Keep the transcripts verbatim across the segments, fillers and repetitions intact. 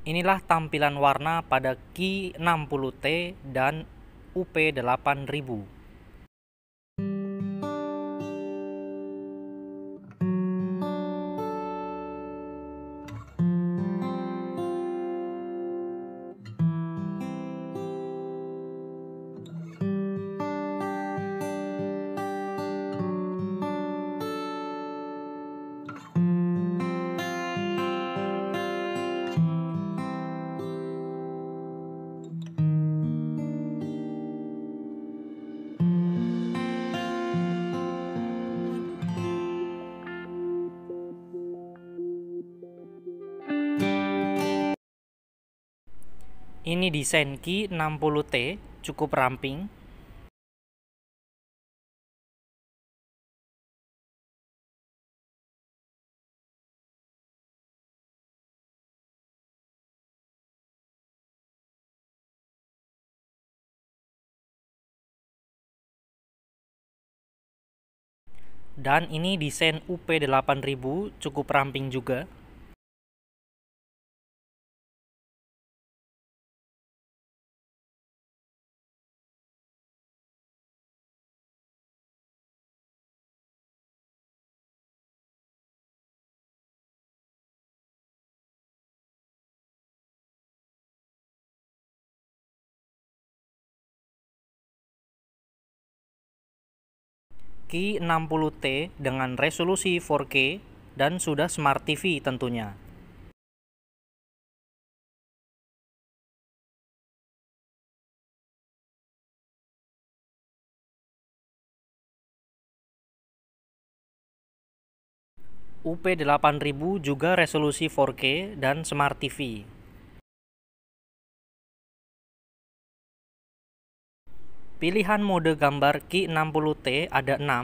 Inilah tampilan warna pada Qi enam puluh T dan U P delapan ribu. Ini desain Qi enam puluh T, cukup ramping. Dan ini desain U P delapan ribu, cukup ramping juga. Qi enam puluh T dengan resolusi empat K dan sudah Smart T V tentunya. U P delapan ribu juga resolusi empat K dan Smart T V. Pilihan mode gambar Qi enam puluh T ada enam.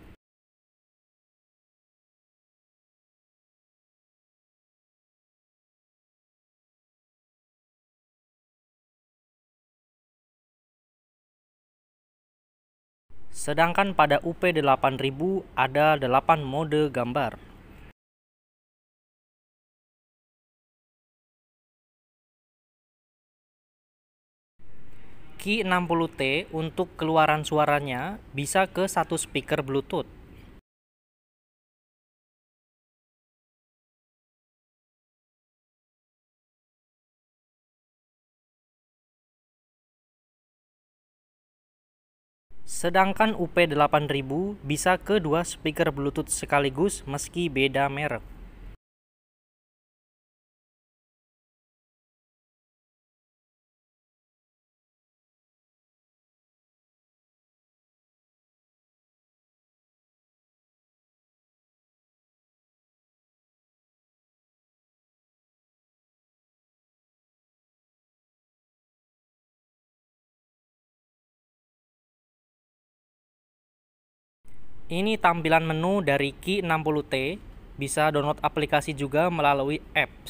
Sedangkan pada U P delapan ribu ada delapan mode gambar. Qi enam puluh T untuk keluaran suaranya bisa ke satu speaker Bluetooth. Sedangkan U P delapan ribu bisa ke dua speaker Bluetooth sekaligus meski beda merek. Ini tampilan menu dari Qi enam puluh T, bisa download aplikasi juga melalui apps.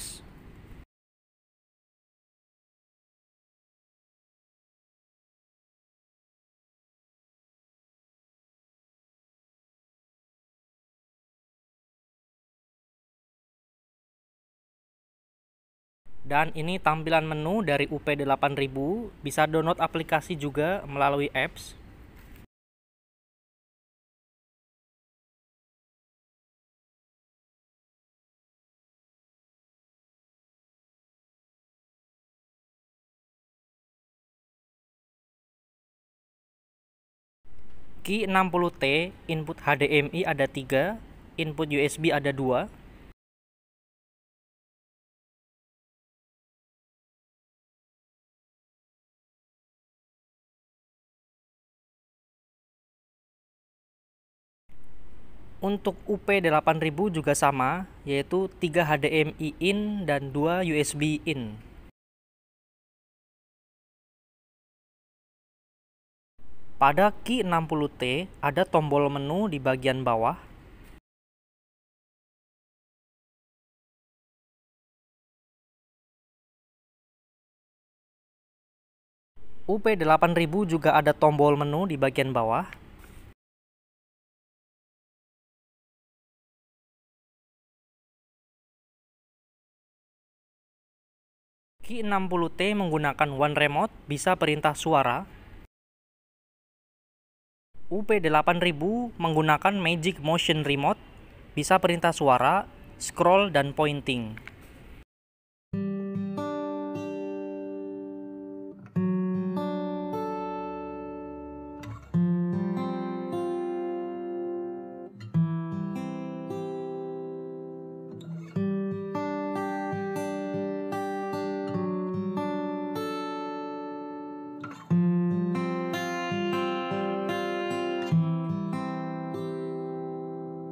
Dan ini tampilan menu dari U P delapan ribu, bisa download aplikasi juga melalui apps. Qi enam puluh T, input H D M I ada tiga, input U S B ada dua. Untuk U P delapan ribu juga sama, yaitu tiga H D M I in dan dua U S B in. Pada Qi enam puluh T ada tombol menu di bagian bawah. U P delapan ribu juga ada tombol menu di bagian bawah. Q enam puluh T menggunakan One Remote, bisa perintah suara. U P delapan ribu menggunakan Magic Motion Remote, bisa perintah suara, scroll, dan pointing.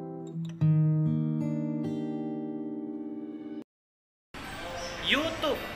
YouTube